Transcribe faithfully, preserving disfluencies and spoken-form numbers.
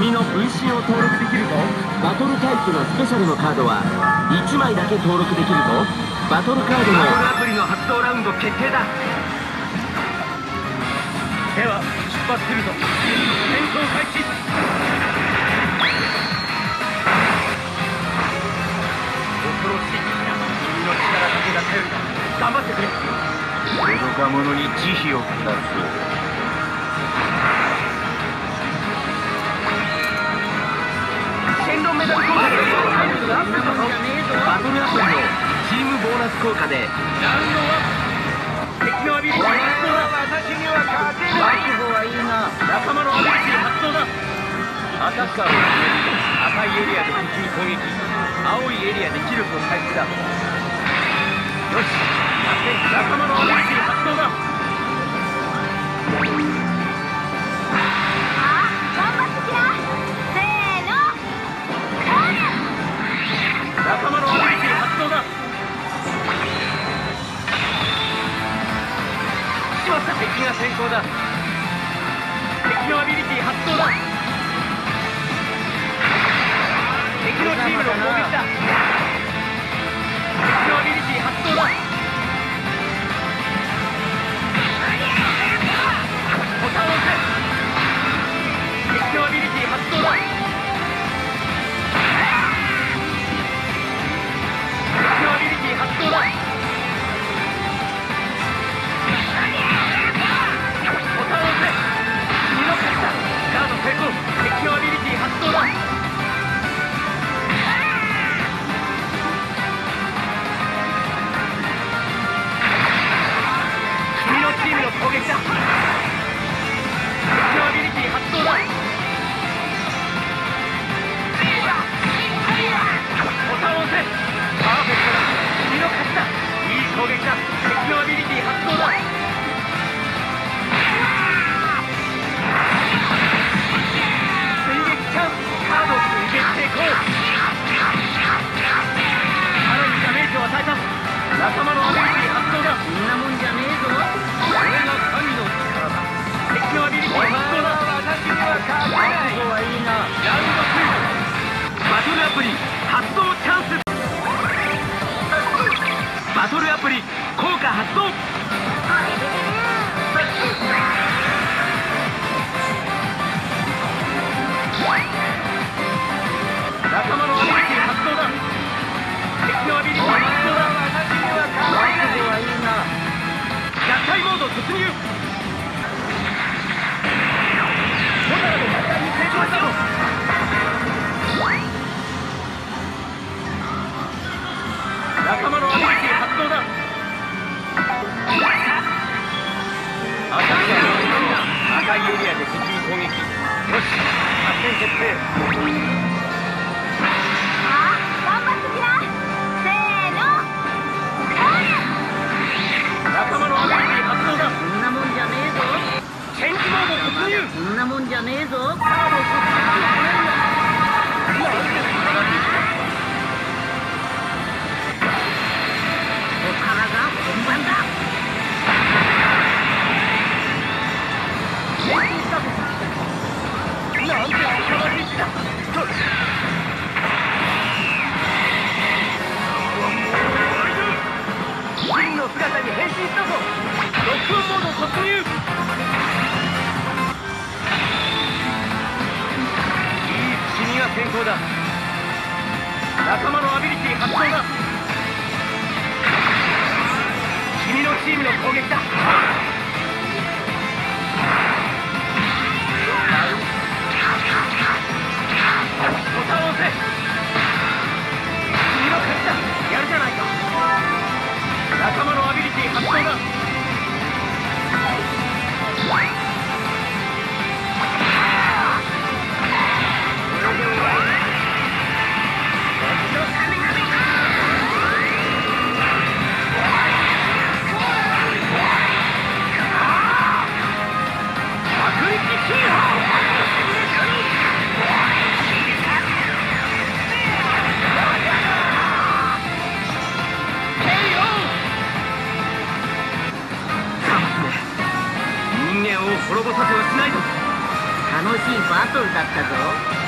君の分身を登録できるぞ。バトルタイプのスペシャルのカードはいちまいだけ登録できるぞ。バトルカードのバトルアプリの発動ラウンド決定だ。では出発するぞ。戦闘開始。恐ろしい敵だ。君の力だけが頼りだ。頑張ってくれ。愚か者に慈悲を下す。シェンロンメダル効果で体力がアップしたぞ。バトルアプリのチームボーナス効果でラウンドワン。敵のアビリティ発動だ。私には勝てない。覚悟はいいな。仲間のアビリティ発動だ。アタッカーを決める。赤いエリアで敵に攻撃、青いエリアで気力を回復だ。よし、仲間のアビリティ発動だ。仲間のアビリティ発動だ。しまった、敵が先行だ。敵のアビリティ発動だ。敵のチームの攻撃だ。敵のアビリティ発動だ。ボタンを押せ。敵のアビリティ発動だ。敵のアビリティ発動だ。ボタンを押せ。見逃した。ガード成功。敵のアビリティ発動だ。君のチームの攻撃だ。敵のアビリティ発動だ。ボタンを押せ。パーフェクトだ。君の勝ちだ。いい攻撃だ。敵のアビリティ発動だ。追撃チャンス。カード追撃成功。さらにダメージを与えた。仲間のアビリティ発動だ。そんなもんじゃねえぞ。これが神の力だ。敵のアビリティ発動だ。私には勝てない。覚悟はいいな。ラウンドツー。バトルアプリ発動チャンス。バトルアプリ効果発動。仲間のアビリティ発動だ。敵のアビリティ発動だ。私には勝てない。はいいな。合体モード突入。モダラの合体に成功したぞ。仲間のアビリティ発動だ。アタッカーの赤いエリアで敵に攻撃。よし、作戦決定。 ああ、頑張ってきな。せーの。 仲間のアビリティ発動だ。 そんなもんじゃねえぞ。 チェンジモード突入。 そんなもんじゃねえぞ。カードを真の姿に変身したぞ。ロックオンモード突入。いい君が先行だ。仲間のアビリティ発動だ。君のチームの攻撃だ。ボタンを押せ。君の勝ちだ。やるじゃないか。仲間のアビリティ発動だ。 楽しいバトルだったぞ。